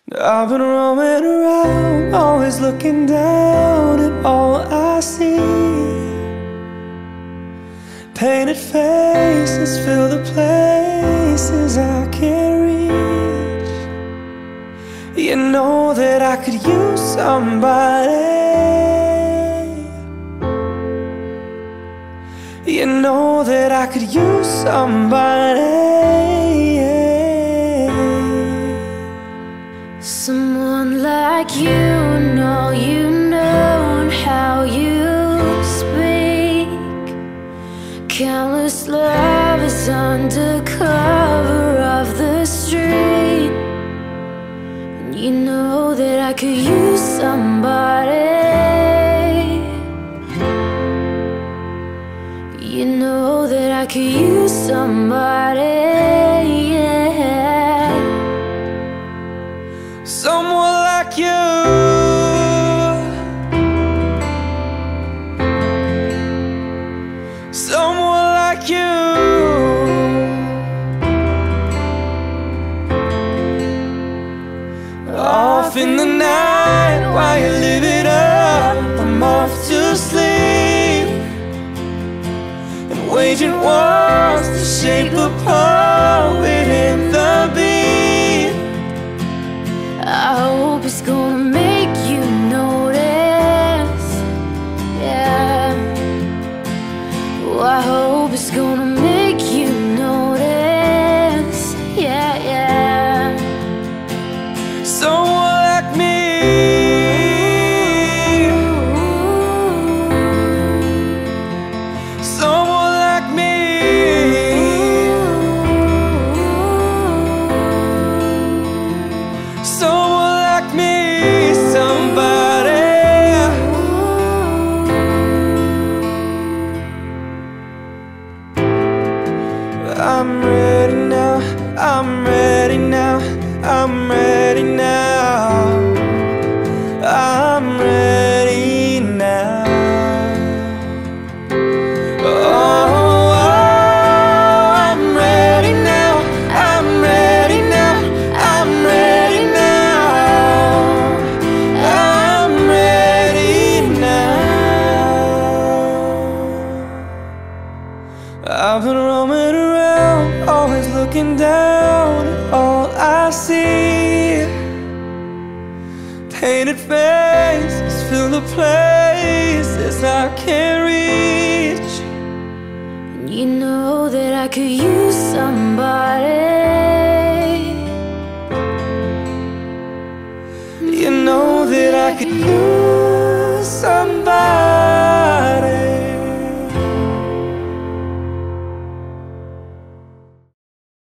I've been roaming around, always looking down at all I see. Painted faces fill the places I can't reach. You know that I could use somebody. You know that I could use somebody. Someone like you, know you know and how you speak. Countless lovers under cover of the street. And you know that I could use somebody. You know that I could use somebody, yeah. Someone like you. Someone like you. Off in the night while you live it up, I'm off to sleep, and waging wars to shape a poet in the beat. I hope it's gonna make you notice, yeah. Oh, I hope it's gonna make you notice, yeah, yeah. Someone like me. Someone like me. Someone like me, somebody. I'm ready now, I'm ready now, I'm ready now, I'm ready now. Oh, I'm ready now, I'm ready now, I'm ready now, I'm ready now. I've been roaming around, always looking down at all I see. Painted faces fill the places I can't reach. You know that I could use